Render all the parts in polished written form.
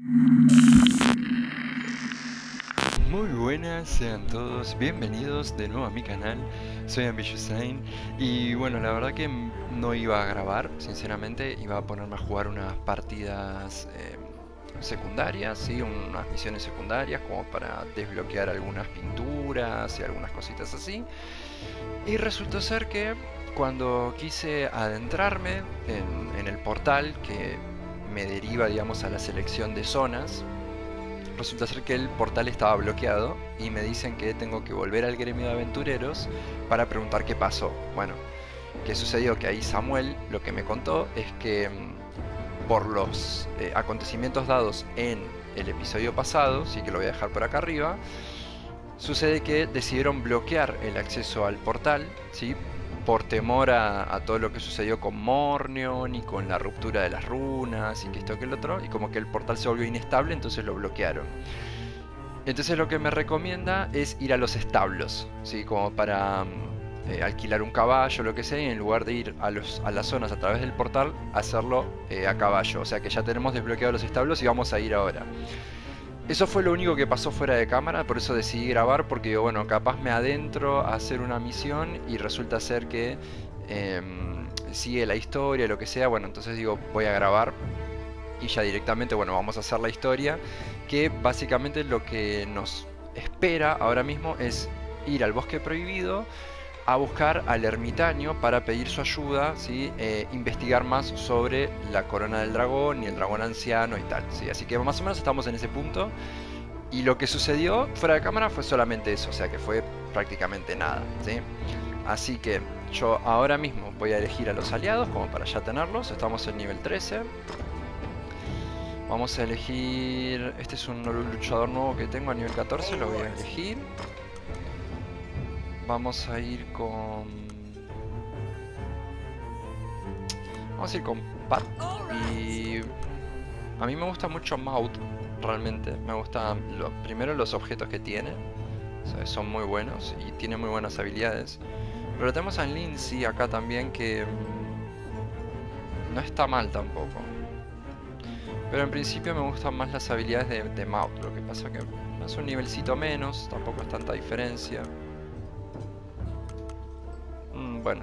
Muy buenas, sean todos bienvenidos de nuevo a mi canal. Soy Ambitiousain y bueno, la verdad que no iba a grabar, sinceramente iba a ponerme a jugar unas partidas secundarias, ¿sí? Unas misiones secundarias como para desbloquear algunas pinturas y algunas cositas así. Y resultó ser que cuando quise adentrarme en el portal que me deriva, digamos, a la selección de zonas, resulta ser que el portal estaba bloqueado y me dicen que tengo que volver al gremio de aventureros para preguntar qué pasó. Bueno, ¿qué sucedió? Que ahí Samuel lo que me contó es que por los acontecimientos dados en el episodio pasado, sí que lo voy a dejar por acá arriba, sucede que decidieron bloquear el acceso al portal, ¿sí? Por temor a todo lo que sucedió con Mornion y con la ruptura de las runas y que esto que el otro, y como que el portal se volvió inestable, entonces lo bloquearon. Entonces lo que me recomienda es ir a los establos, ¿sí? Como para alquilar un caballo, lo que sea, y en lugar de ir a las zonas a través del portal, hacerlo a caballo. O sea que ya tenemos desbloqueados los establos y vamos a ir ahora. Eso fue lo único que pasó fuera de cámara, por eso decidí grabar, porque digo, bueno, capaz me adentro a hacer una misión y resulta ser que sigue la historia, lo que sea, bueno, entonces digo, voy a grabar y ya directamente, bueno, vamos a hacer la historia, que básicamente lo que nos espera ahora mismo es ir al bosque prohibido a buscar al ermitaño para pedir su ayuda, ¿sí? Investigar más sobre la corona del dragón y el dragón anciano y tal, ¿sí? Así que más o menos estamos en ese punto. Y lo que sucedió fuera de cámara fue solamente eso, o sea que fue prácticamente nada, ¿sí? Así que yo ahora mismo voy a elegir a los aliados como para ya tenerlos. Estamos en nivel 13. Vamos a elegir... Este es un luchador nuevo que tengo a nivel 14, lo voy a elegir. Vamos a ir con... Vamos a ir con Pat. Y... A mí me gusta mucho Maud, realmente. Me gustan primero los objetos que tiene. O sea, son muy buenos y tiene muy buenas habilidades. Pero tenemos a Lindsay acá también que... no está mal tampoco. Pero en principio me gustan más las habilidades de Maud. Lo que pasa que es un nivelcito menos, tampoco es tanta diferencia. Bueno,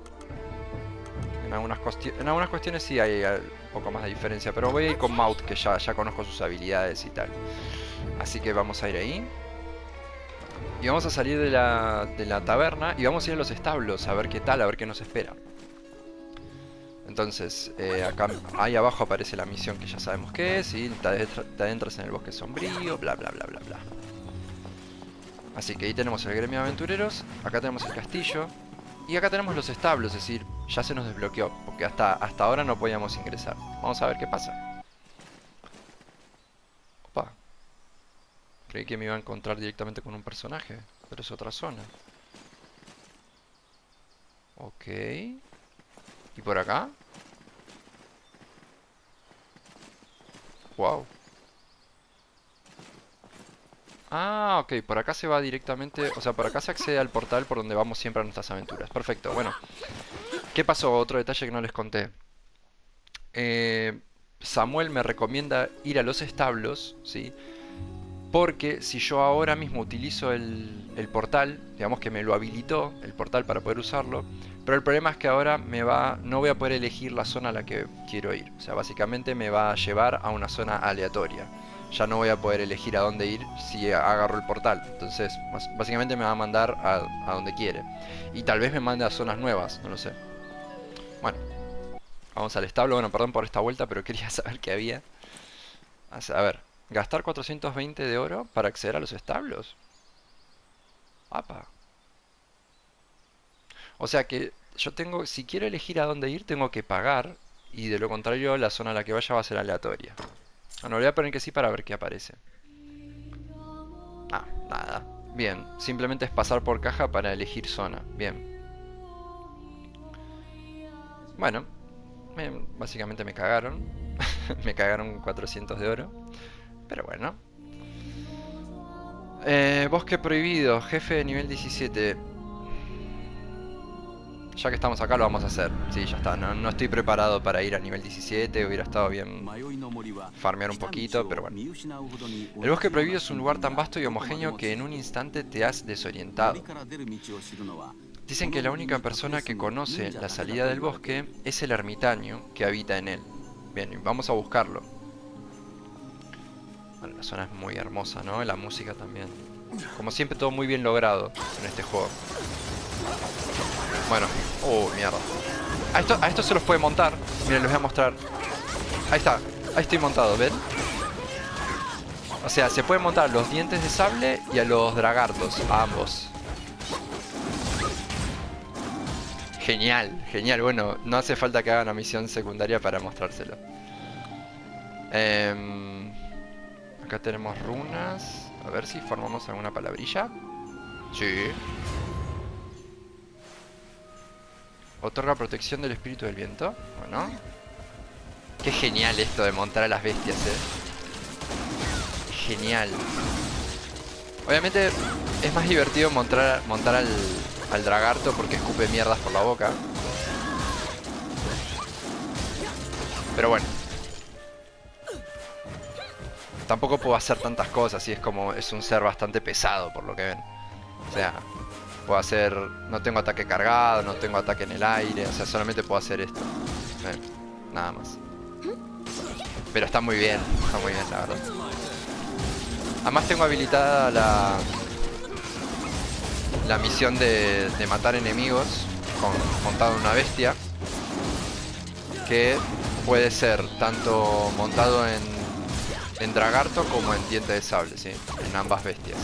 en algunas cuestiones sí hay un poco más de diferencia, pero voy a ir con Maud, que ya conozco sus habilidades y tal. Así que vamos a ir ahí. Y vamos a salir de la taberna y vamos a ir a los establos a ver qué tal, a ver qué nos espera. Entonces, acá ahí abajo aparece la misión que ya sabemos qué es, y te adentras en el bosque sombrío, bla bla bla bla bla. Así que ahí tenemos el gremio de aventureros, acá tenemos el castillo, y acá tenemos los establos, es decir, ya se nos desbloqueó, porque hasta ahora no podíamos ingresar. Vamos a ver qué pasa. Opa, creí que me iba a encontrar directamente con un personaje, pero es otra zona. Ok. ¿Y por acá? Wow. Ah, ok, por acá se va directamente, o sea, por acá se accede al portal por donde vamos siempre a nuestras aventuras. Perfecto, bueno. ¿Qué pasó? Otro detalle que no les conté. Samuel me recomienda ir a los establos, ¿sí? Porque si yo ahora mismo utilizo el portal, digamos que me lo habilitó el portal para poder usarlo, pero el problema es que ahora no voy a poder elegir la zona a la que quiero ir. O sea, básicamente me va a llevar a una zona aleatoria. Ya no voy a poder elegir a dónde ir si agarro el portal. Entonces, básicamente me va a mandar a donde quiere. Y tal vez me mande a zonas nuevas, no lo sé. Bueno, vamos al establo. Bueno, perdón por esta vuelta, pero quería saber qué había. A ver, gastar 420 de oro para acceder a los establos. Apa. O sea que yo tengo, si quiero elegir a dónde ir, tengo que pagar. Y de lo contrario, la zona a la que vaya va a ser aleatoria. Bueno, voy a poner que sí para ver qué aparece. Ah, nada. Bien, simplemente es pasar por caja para elegir zona. Bien. Bueno, básicamente me cagaron. Me cagaron 400 de oro. Pero bueno. Bosque prohibido, jefe de nivel 17. Ya que estamos acá lo vamos a hacer. Sí, ya está. No estoy preparado para ir a nivel 17. Hubiera estado bien farmear un poquito, pero bueno. El bosque prohibido es un lugar tan vasto y homogéneo que en un instante te has desorientado. Dicen que la única persona que conoce la salida del bosque es el ermitaño que habita en él. Bien, vamos a buscarlo. Bueno, la zona es muy hermosa, ¿no? La música también. Como siempre, todo muy bien logrado en este juego. Bueno, mierda. A esto se los puede montar. Miren, les voy a mostrar. Ahí está, ahí estoy montado, ¿ven? O sea, se pueden montar los dientes de sable y a los dragartos, a ambos. Genial, genial. Bueno, no hace falta que hagan una misión secundaria para mostrárselo. Acá tenemos runas. A ver si formamos alguna palabrilla. Sí. Otorga protección del espíritu del viento. Bueno. Qué genial esto de montar a las bestias, Genial. Obviamente es más divertido montar al dragarto porque escupe mierdas por la boca. Pero bueno. Tampoco puedo hacer tantas cosas y es un ser bastante pesado por lo que ven. O sea, puedo hacer... No tengo ataque cargado, no tengo ataque en el aire. O sea, solamente puedo hacer esto. Nada más. Pero está muy bien, la verdad. Además tengo habilitada la misión de matar enemigos montado en una bestia. Que puede ser tanto montado en dragarto como en diente de sable, ¿sí? En ambas bestias.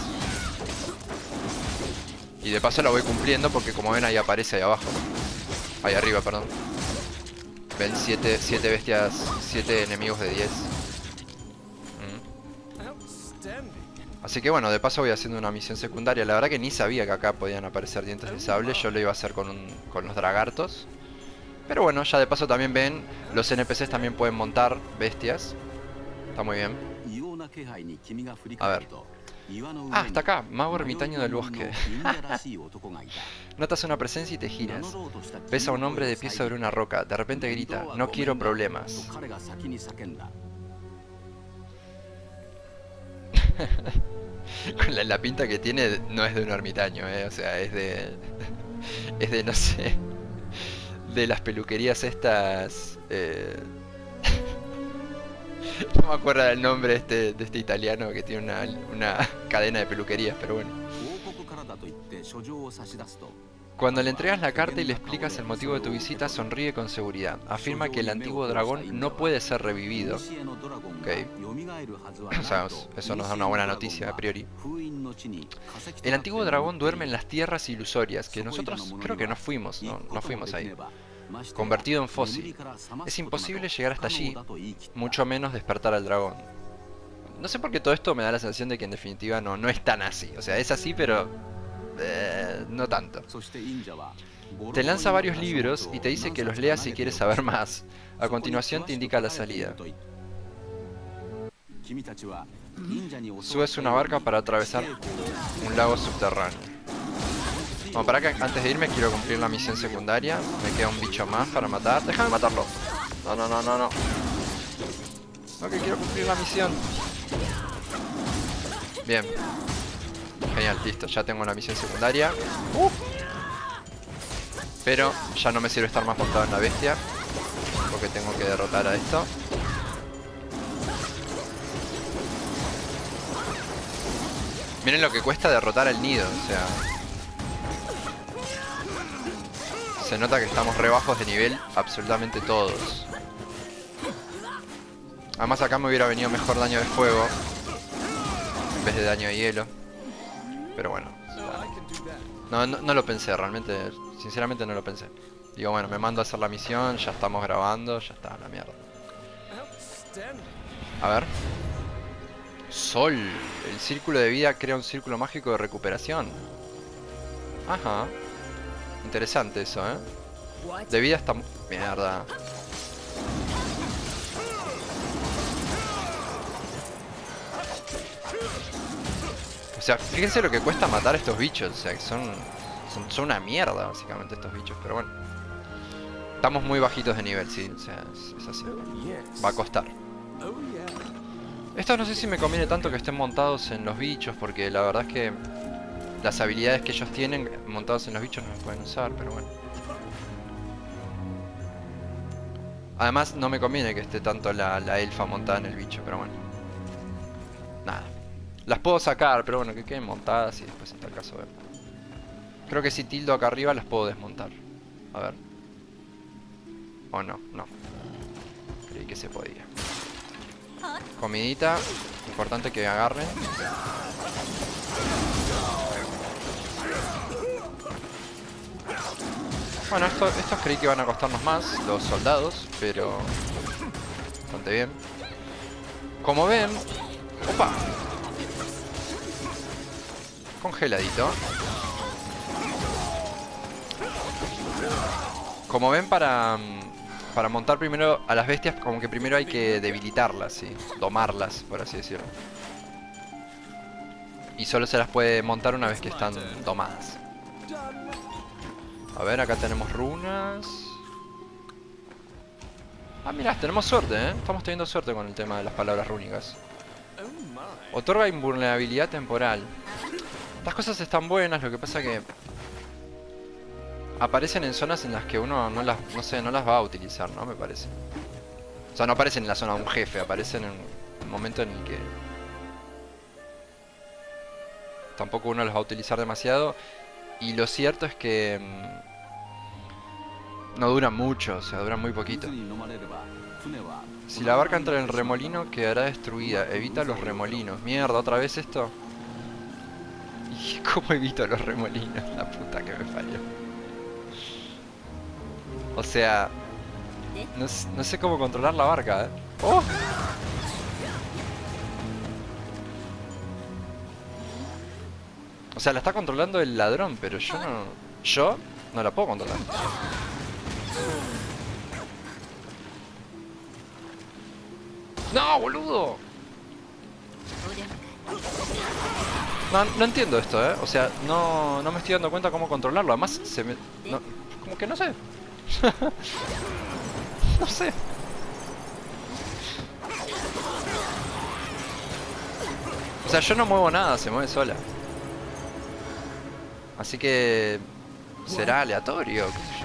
Y de paso la voy cumpliendo porque como ven ahí aparece ahí abajo. Ahí arriba, perdón. Ven 7 bestias, 7 enemigos de 10. Así que bueno, de paso voy haciendo una misión secundaria. La verdad que ni sabía que acá podían aparecer dientes de sable. Yo lo iba a hacer con los dragartos. Pero bueno, ya de paso también ven, los NPCs también pueden montar bestias. Está muy bien. A ver. Ah, está acá, mago ermitaño del bosque. Notas una presencia y te giras. Ves a un hombre de pie sobre una roca. De repente grita, no quiero problemas. Con la pinta que tiene no es de un ermitaño, o sea, es de... Es de, no sé... De las peluquerías estas... No me acuerdo del nombre de este italiano que tiene una cadena de peluquerías, pero bueno. Cuando le entregas la carta y le explicas el motivo de tu visita, sonríe con seguridad. Afirma que el antiguo dragón no puede ser revivido. Ok. O sea, eso nos da una buena noticia a priori. El antiguo dragón duerme en las tierras ilusorias, que nosotros creo que no fuimos, no fuimos ahí. Convertido en fósil. Es imposible llegar hasta allí, mucho menos despertar al dragón. No sé por qué todo esto me da la sensación de que en definitiva no es tan así. O sea, es así, pero... no tanto. Te lanza varios libros y te dice que los leas si quieres saber más. A continuación te indica la salida. Subes una barca para atravesar un lago subterráneo. Bueno, para que antes de irme quiero cumplir la misión secundaria. Me queda un bicho más para matar. ¡Déjame matarlo! No. No, que quiero cumplir la misión. Bien. Genial, listo. Ya tengo la misión secundaria. Pero ya no me sirve estar más montado en la bestia, porque tengo que derrotar a esto. Miren lo que cuesta derrotar al nido, o sea... Se nota que estamos re bajos de nivel absolutamente todos. Además acá me hubiera venido mejor daño de fuego en vez de daño de hielo. Pero bueno. No lo pensé realmente. Sinceramente no lo pensé. Digo, bueno, me mando a hacer la misión. Ya estamos grabando. Ya está, la mierda. A ver. Sol. El círculo de vida crea un círculo mágico de recuperación. Ajá. Interesante eso, De vida está... Mierda. O sea, fíjense lo que cuesta matar a estos bichos. O sea, que son Son una mierda, básicamente, estos bichos, pero bueno. Estamos muy bajitos de nivel, sí, o sea, es así. Va a costar. Estos no sé si me conviene tanto que estén montados en los bichos, porque la verdad es que las habilidades que ellos tienen montados en los bichos no las pueden usar, pero bueno. Además, no me conviene que esté tanto la elfa montada en el bicho, pero bueno. Nada. Las puedo sacar, pero bueno, que queden montadas y después en tal caso ver. Creo que si tildo acá arriba las puedo desmontar. A ver. O no, no. Creí que se podía. Comidita. Importante que agarren. Bueno, estos creí que iban a costarnos más, los soldados, pero bastante bien. Como ven... ¡Opa! Congeladito. Como ven, para montar primero a las bestias, como que primero hay que debilitarlas, ¿sí? Domarlas, por así decirlo. Y solo se las puede montar una vez que están domadas. A ver, acá tenemos runas. Ah, mirá, tenemos suerte, ¿eh? Estamos teniendo suerte con el tema de las palabras rúnicas. Otorga invulnerabilidad temporal. Estas cosas están buenas, lo que pasa que aparecen en zonas en las que uno no las va a utilizar, ¿no? Me parece. O sea, no aparecen en la zona de un jefe, aparecen en un momento en el que tampoco uno los va a utilizar demasiado. Y lo cierto es que no duran mucho, o sea, duran muy poquito. Si la barca entra en el remolino, quedará destruida. Evita los remolinos. Mierda, ¿otra vez esto? ¿Y cómo evito los remolinos? La puta que me falló. O sea, no sé cómo controlar la barca, ¿eh? ¡Oh! O sea, la está controlando el ladrón, pero yo no la puedo controlar. ¡No, boludo! No entiendo esto, ¿eh? O sea, no me estoy dando cuenta cómo controlarlo. Además, como que no sé. No sé. O sea, yo no muevo nada, se mueve sola. Así que... será aleatorio, qué sé yo.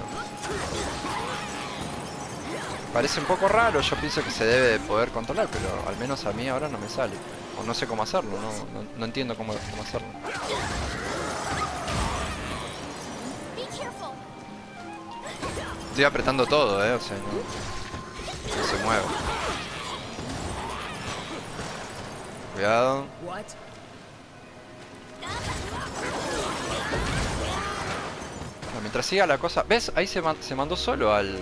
Parece un poco raro, yo pienso que se debe de poder controlar, pero al menos a mí ahora no me sale. O no sé cómo hacerlo, no entiendo cómo hacerlo. Estoy apretando todo, o sea, no se mueve. Cuidado. Mientras siga la cosa... ¿Ves? Ahí se mandó solo al...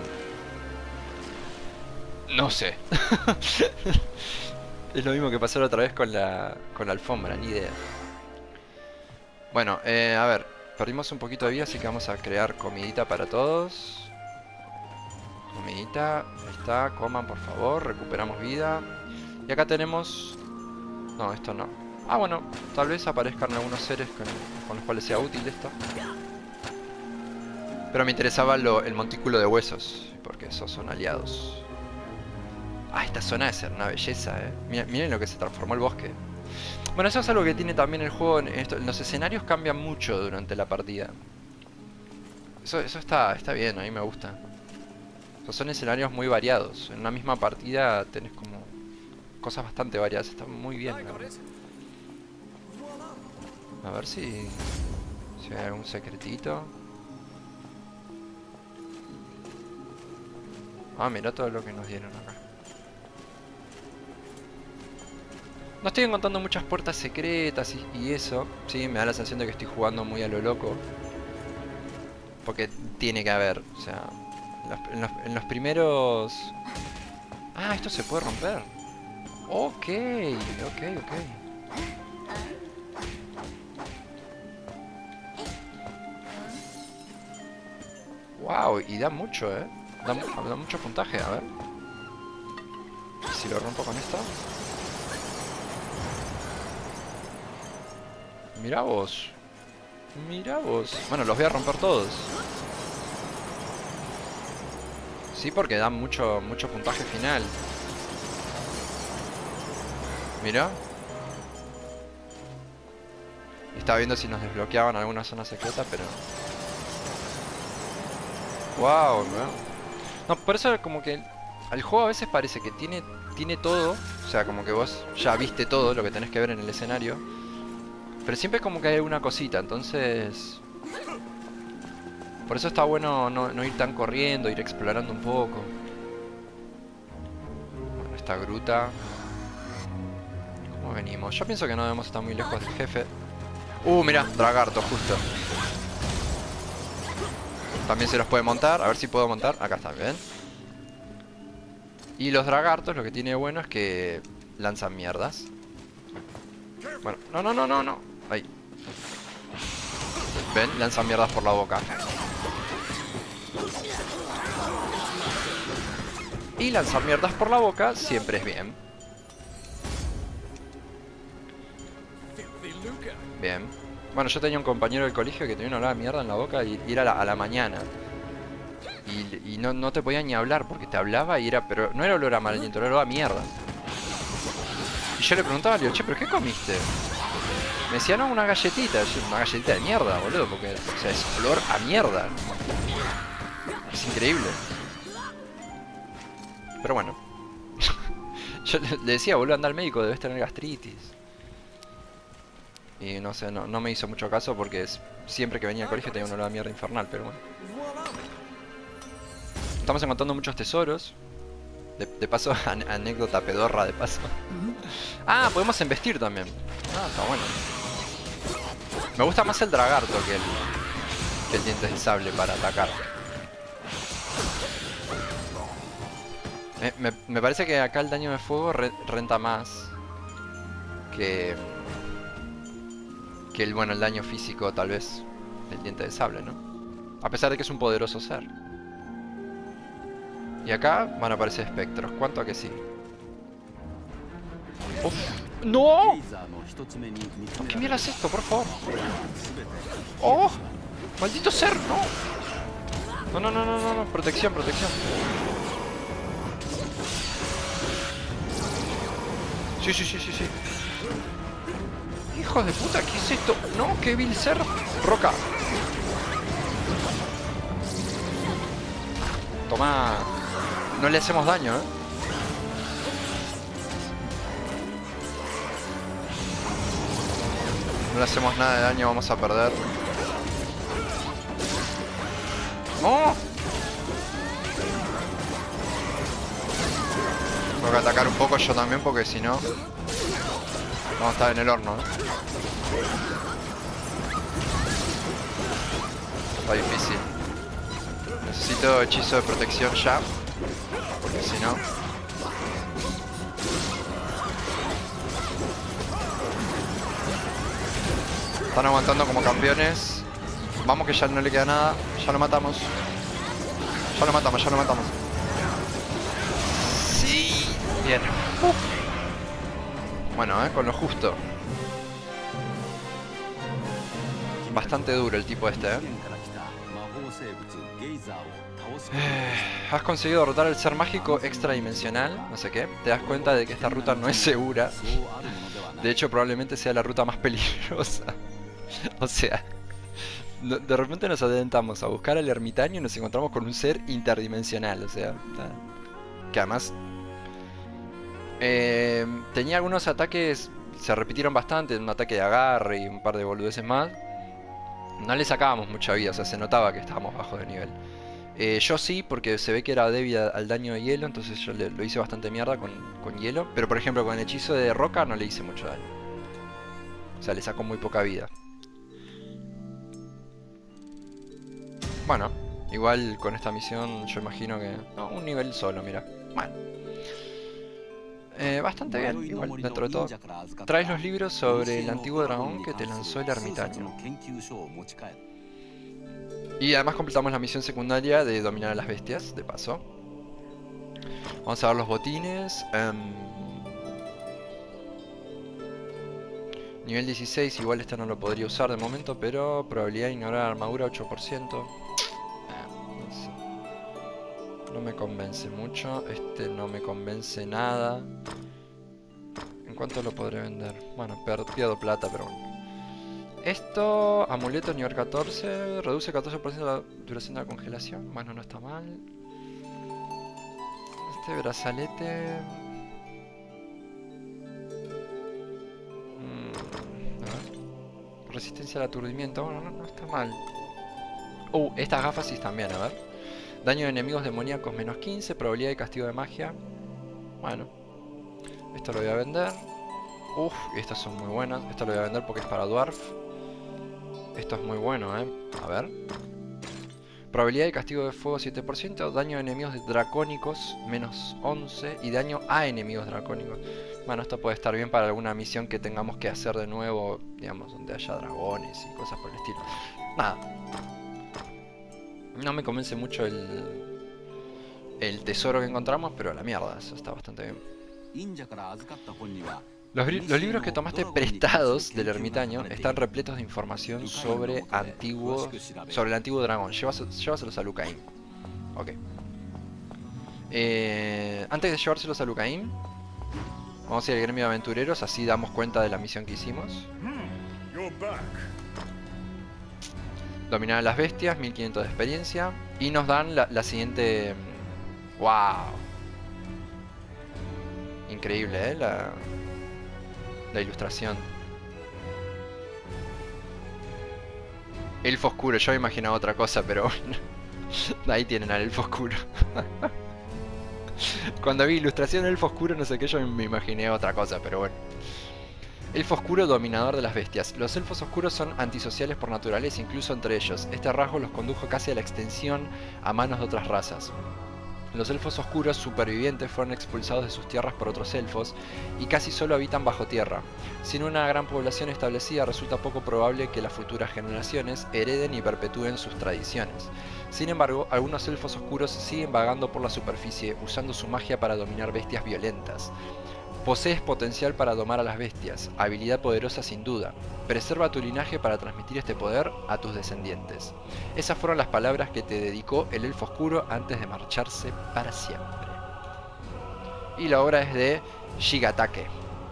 No sé. Es lo mismo que pasó la otra vez con la alfombra, ni idea. Bueno, a ver. Perdimos un poquito de vida, así que vamos a crear comidita para todos. Comidita. Ahí está, coman por favor. Recuperamos vida. Y acá tenemos... No, esto no. Ah, bueno, tal vez aparezcan algunos seres con los cuales sea útil esto. Pero me interesaba el montículo de huesos, porque esos son aliados. Ah, esta zona debe ser una belleza, Miren lo que se transformó el bosque. Bueno, eso es algo que tiene también el juego. Los escenarios cambian mucho durante la partida. Eso está bien, a mí me gusta. O sea, son escenarios muy variados. En una misma partida tenés como cosas bastante variadas. Está muy bien, la verdad. A ver si hay algún secretito. Ah, mira todo lo que nos dieron acá. No estoy encontrando muchas puertas secretas y eso. Sí, me da la sensación de que estoy jugando muy a lo loco. Porque tiene que haber, o sea... En los primeros... Ah, esto se puede romper. Ok. Wow, y da mucho, da mucho puntaje, a ver. Si lo rompo con esto. Mirá vos. Mira vos. Bueno, los voy a romper todos. Sí, porque dan mucho puntaje final. Mira. Estaba viendo si nos desbloqueaban alguna zona secreta, pero... Wow, ¿no? No, por eso como que el juego a veces parece que tiene todo. O sea, como que vos ya viste todo lo que tenés que ver en el escenario. Pero siempre es como que hay una cosita, entonces... Por eso está bueno no ir tan corriendo, ir explorando un poco. Bueno, esta gruta... ¿Cómo venimos? Yo pienso que no debemos estar muy lejos del jefe. Mira, Dragarto, justo. También se los puede montar, a ver si puedo montar. Acá está, ¿ven? Y los Dragartos lo que tiene bueno es que lanzan mierdas. Bueno, no. Ahí. ¿Ven? Lanzan mierdas por la boca. Y lanzar mierdas por la boca siempre es bien. Bien. Bueno, yo tenía un compañero del colegio que tenía una olor a mierda en la boca y era a la mañana. Y no te podía ni hablar porque te hablaba y era... Pero no era olor a mal aliento, era olor a mierda. Y yo le preguntaba, le digo, che, ¿pero qué comiste? Me decía, no, una galletita. Yo, una galletita de mierda, boludo, porque... O sea, es olor a mierda. Es increíble. Pero bueno. Yo le decía, boludo, anda al médico, debes tener gastritis. Y no sé, no me hizo mucho caso porque siempre que venía al colegio tenía una olor a mierda infernal, pero bueno. Estamos encontrando muchos tesoros. De paso, anécdota pedorra de paso. Ah, podemos embestir también. Ah, está bueno. Me gusta más el Dragarto que el dientes de sable para atacar. Me parece que acá el daño de fuego renta más que el daño físico tal vez del diente de sable, ¿no? A pesar de que es un poderoso ser. Y acá van a aparecer espectros. ¿Cuánto a que sí? ¡Uf! ¡No! ¿Qué mierda es esto, por favor? ¡Oh! ¡Maldito ser! ¡No! No. Protección. Sí. ¡Hijos de puta! ¿Qué es esto? ¡No! ¡Qué vil ser! ¡Roca! Toma. No le hacemos daño, ¿eh? No le hacemos nada de daño, vamos a perder. ¡No! Tengo que atacar un poco yo también porque si no... Vamos a estar en el horno, ¿eh? Está difícil. Necesito hechizo de protección ya. Porque si no... Están aguantando como campeones. Vamos que ya no le queda nada. Ya lo matamos. Ya lo matamos. Sí. Bien. Bueno, con lo justo. Bastante duro el tipo este, Has conseguido derrotar al ser mágico extradimensional, no sé qué. Te das cuenta de que esta ruta no es segura. De hecho, probablemente sea la ruta más peligrosa. O sea, de repente nos adelantamos a buscar al ermitaño y nos encontramos con un ser interdimensional. O sea, que además tenía algunos ataques, se repitieron bastante, un ataque de agarre y un par de boludeces más. No le sacábamos mucha vida, o sea, se notaba que estábamos bajos de nivel. Yo sí, porque se ve que era débil al daño de hielo, entonces yo lo hice bastante mierda con hielo. Pero por ejemplo con el hechizo de roca no le hice mucho daño. O sea, le sacó muy poca vida. Bueno, igual con esta misión yo imagino que... No, un nivel solo, mira. Bueno. Bastante bien, igual, dentro de todo. Traes los libros sobre el antiguo dragón que te lanzó el ermitaño. Y además completamos la misión secundaria de dominar a las bestias, de paso. Vamos a ver los botines. Nivel 16, igual este no lo podría usar de momento, pero probabilidad de ignorar armadura 8%. No sé. No me convence mucho. Este no me convence nada. ¿En cuánto lo podré vender? Bueno, pierdo plata, pero bueno. Esto, amuleto nivel 14, reduce 14% la duración de la congelación. Bueno, no está mal. Este brazalete... a ver. Resistencia al aturdimiento. Bueno, no está mal. Estas gafas sí están bien, a ver. Daño de enemigos demoníacos menos 15, probabilidad de castigo de magia. Bueno, esto lo voy a vender. Estas son muy buenas. Esto lo voy a vender porque es para Dwarf. Esto es muy bueno, a ver. Probabilidad de castigo de fuego 7%, daño de enemigos dracónicos menos 11 y daño a enemigos dracónicos. Bueno, esto puede estar bien para alguna misión que tengamos que hacer de nuevo, digamos, donde haya dragones y cosas por el estilo. Nada. No me convence mucho el tesoro que encontramos, pero a la mierda, eso está bastante bien. Los libros que tomaste prestados del ermitaño están repletos de información sobre el antiguo dragón. Llévaselos a Lucaim. Ok. Antes de llevárselos a Lucaim, vamos a ir al gremio de aventureros, así damos cuenta de la misión que hicimos. Dominar a las bestias, 1500 de experiencia. Y nos dan la siguiente... ¡Wow! Increíble, ¿eh? La ilustración. Elfo oscuro, yo me imaginaba otra cosa, pero bueno. Ahí tienen al elfo oscuro. Cuando vi ilustración elfo oscuro, no sé qué, yo me imaginé otra cosa, pero bueno. Elfo oscuro, dominador de las bestias. Los elfos oscuros son antisociales por naturaleza, incluso entre ellos. Este rasgo los condujo casi a la extensión a manos de otras razas. Los elfos oscuros supervivientes fueron expulsados de sus tierras por otros elfos y casi solo habitan bajo tierra. Sin una gran población establecida, resulta poco probable que las futuras generaciones hereden y perpetúen sus tradiciones. Sin embargo, algunos elfos oscuros siguen vagando por la superficie, usando su magia para dominar bestias violentas. Posees potencial para domar a las bestias, habilidad poderosa sin duda. Preserva tu linaje para transmitir este poder a tus descendientes. Esas fueron las palabras que te dedicó el elfo oscuro antes de marcharse para siempre. Y la obra es de Shigatake.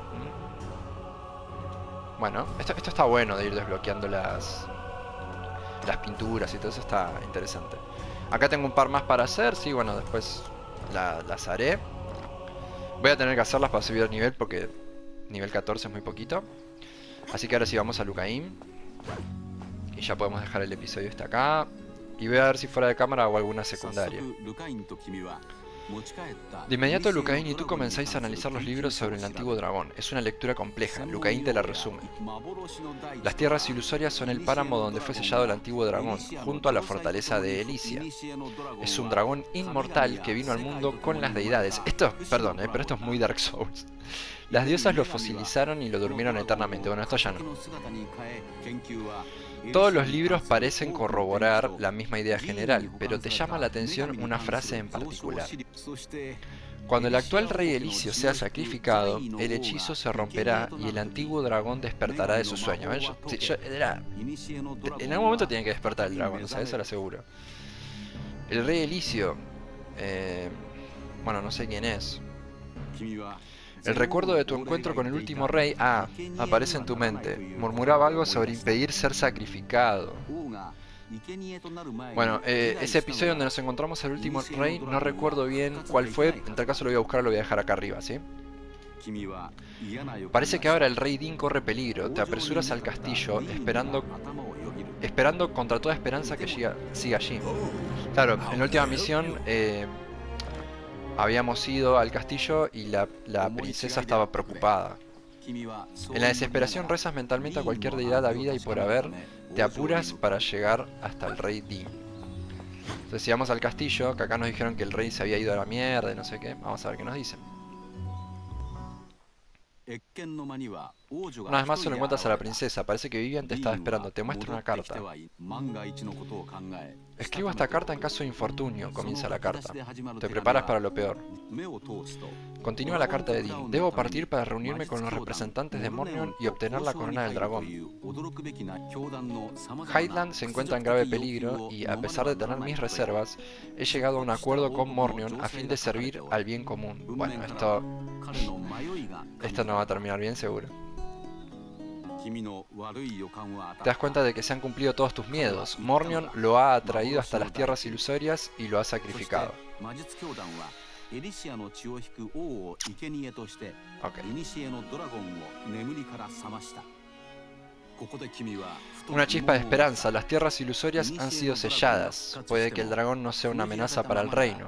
Bueno, esto está bueno de ir desbloqueando las pinturas y todo eso, está interesante. Acá tengo un par más para hacer, sí, bueno, después las haré. Voy a tener que hacerlas para subir el nivel porque nivel 14 es muy poquito. Así que ahora sí vamos a Lucaim. Y ya podemos dejar el episodio este acá. Y voy a ver si fuera de cámara hago alguna secundaria. De inmediato Lucaim y tú comenzáis a analizar los libros sobre el antiguo dragón. Es una lectura compleja, Lucaim te la resume. Las tierras ilusorias son el páramo donde fue sellado el antiguo dragón, junto a la fortaleza de Elysia. Es un dragón inmortal que vino al mundo con las deidades. Perdón, pero esto es muy Dark Souls. Las diosas lo fosilizaron y lo durmieron eternamente. Bueno, esto ya no. Todos los libros parecen corroborar la misma idea general, pero te llama la atención una frase en particular. Cuando el actual rey Elisio sea sacrificado, el hechizo se romperá y el antiguo dragón despertará de su sueño. En algún momento tiene que despertar el dragón, o sea, eso lo aseguro. El rey Elisio... bueno, no sé quién es. El recuerdo de tu encuentro con el último rey, aparece en tu mente. Murmuraba algo sobre impedir ser sacrificado. Bueno, ese episodio donde nos encontramos al último rey, no recuerdo bien cuál fue. En tal caso lo voy a buscar, lo voy a dejar acá arriba, ¿sí? Parece que ahora el rey Din corre peligro. Te apresuras al castillo, esperando contra toda esperanza que siga allí. Claro, en la última misión... habíamos ido al castillo y la princesa estaba preocupada. En la desesperación rezas mentalmente a cualquier deidad habida y por haber, te apuras para llegar hasta el rey Dim. Entonces si vamos al castillo, que acá nos dijeron que el rey se había ido a la mierda y no sé qué, vamos a ver qué nos dicen. Una vez más solo encuentras a la princesa. Parece que Vivian te estaba esperando. Te muestra una carta. Escribo esta carta en caso de infortunio. Comienza la carta. Te preparas para lo peor. Continúa la carta de Dean. Debo partir para reunirme con los representantes de Mornion y obtener la corona del dragón. Highland se encuentra en grave peligro y, a pesar de tener mis reservas, he llegado a un acuerdo con Mornion a fin de servir al bien común. Bueno, esto no va a terminar bien, seguro. Te das cuenta de que se han cumplido todos tus miedos. Mornion lo ha atraído hasta las tierras ilusorias y lo ha sacrificado. Okay. Una chispa de esperanza. Las tierras ilusorias han sido selladas. Puede que el dragón no sea una amenaza para el reino.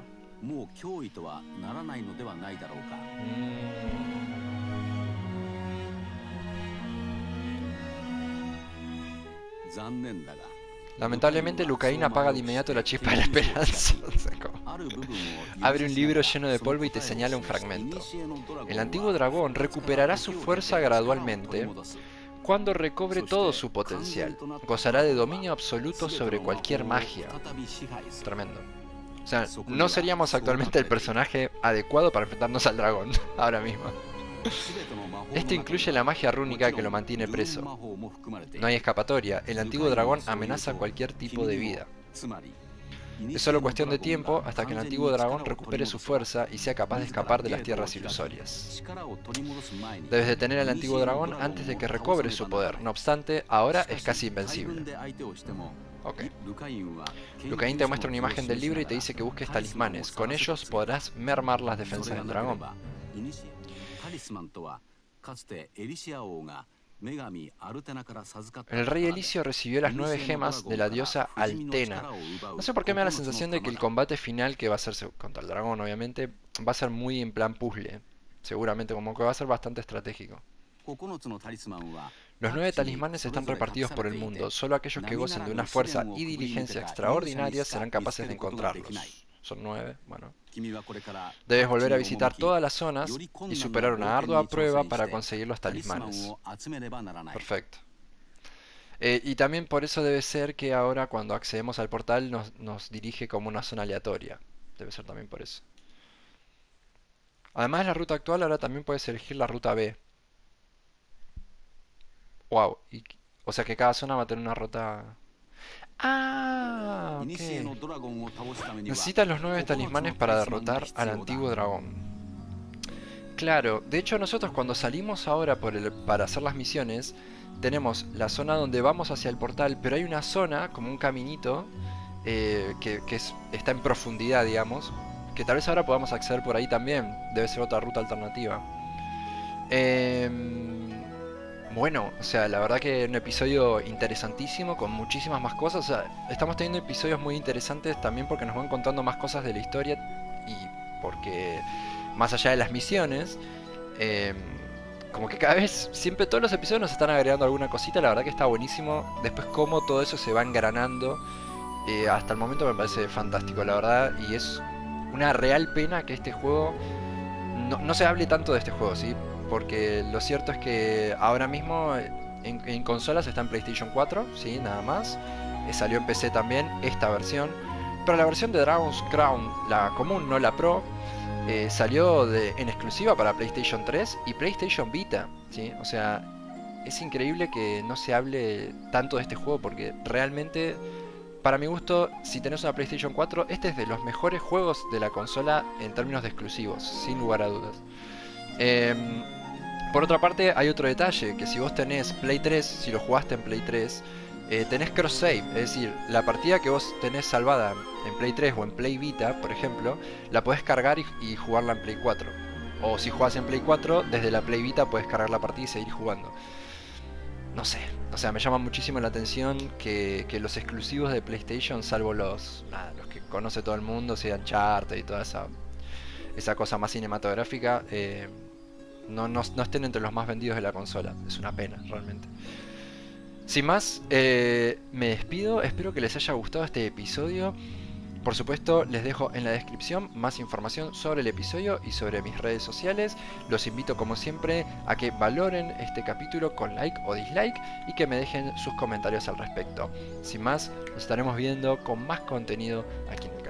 Lamentablemente, Lucain apaga de inmediato la chispa de la esperanza. Abre un libro lleno de polvo y te señala un fragmento. El antiguo dragón recuperará su fuerza gradualmente cuando recobre todo su potencial. Gozará de dominio absoluto sobre cualquier magia. Tremendo. O sea, no seríamos actualmente el personaje adecuado para enfrentarnos al dragón ahora mismo. Este incluye la magia rúnica que lo mantiene preso. No hay escapatoria. El antiguo dragón amenaza cualquier tipo de vida. Es solo cuestión de tiempo hasta que el antiguo dragón recupere su fuerza y sea capaz de escapar de las tierras ilusorias. Debes detener al antiguo dragón antes de que recobre su poder. No obstante, ahora es casi invencible. Ok. Lucain te muestra una imagen del libro y te dice que busques talismanes. Con ellos podrás mermar las defensas del dragón. El rey Elisio recibió las 9 gemas de la diosa Altena. No sé por qué me da la sensación de que el combate final, que va a ser contra el dragón obviamente, va a ser muy en plan puzzle. Seguramente, como que va a ser bastante estratégico. Los 9 talismanes están repartidos por el mundo. Solo aquellos que gocen de una fuerza y diligencia extraordinarias serán capaces de encontrarlos. Son 9, bueno. Debes volver a visitar todas las zonas y superar una ardua prueba para conseguir los talismanes. Perfecto. Y también por eso debe ser que ahora cuando accedemos al portal nos dirige como una zona aleatoria. Debe ser también por eso. Además de la ruta actual, ahora también puedes elegir la ruta B. Wow. O sea que cada zona va a tener una ruta... Ah, ok. Necesitas los 9 talismanes para derrotar al antiguo dragón. Claro, de hecho nosotros cuando salimos ahora para hacer las misiones, tenemos la zona donde vamos hacia el portal, pero hay una zona, como un caminito, está en profundidad, digamos, que tal vez ahora podamos acceder por ahí también. Debe ser otra ruta alternativa. Bueno, o sea, la verdad que un episodio interesantísimo, con muchísimas más cosas. O sea, estamos teniendo episodios muy interesantes también porque nos van contando más cosas de la historia y porque, más allá de las misiones, como que cada vez, siempre todos los episodios nos están agregando alguna cosita. La verdad que está buenísimo. Después cómo todo eso se va engranando, hasta el momento me parece fantástico, la verdad. Y es una real pena que este juego, no se hable tanto de este juego, ¿sí? Porque lo cierto es que ahora mismo en consolas está en PlayStation 4, ¿sí? Nada más. Salió en PC también esta versión. Pero la versión de Dragon's Crown, la común, no la Pro, salió en exclusiva para PlayStation 3 y PlayStation Vita, ¿sí? O sea, es increíble que no se hable tanto de este juego porque realmente, para mi gusto, si tenés una PlayStation 4, este es de los mejores juegos de la consola en términos de exclusivos, sin lugar a dudas. Por otra parte, hay otro detalle, que si vos tenés Play 3, si lo jugaste en Play 3, tenés cross-save, es decir, la partida que vos tenés salvada en Play 3 o en Play Vita, por ejemplo, la podés cargar y jugarla en Play 4. O si jugás en Play 4, desde la Play Vita podés cargar la partida y seguir jugando. No sé, o sea, me llama muchísimo la atención que los exclusivos de PlayStation, salvo los que conoce todo el mundo, sean Uncharted y toda esa cosa más cinematográfica, no estén entre los más vendidos de la consola. Es una pena, realmente. Sin más, me despido. Espero que les haya gustado este episodio. Por supuesto, les dejo en la descripción más información sobre el episodio y sobre mis redes sociales. Los invito como siempre a que valoren este capítulo con like o dislike y que me dejen sus comentarios al respecto. Sin más, nos estaremos viendo con más contenido aquí en el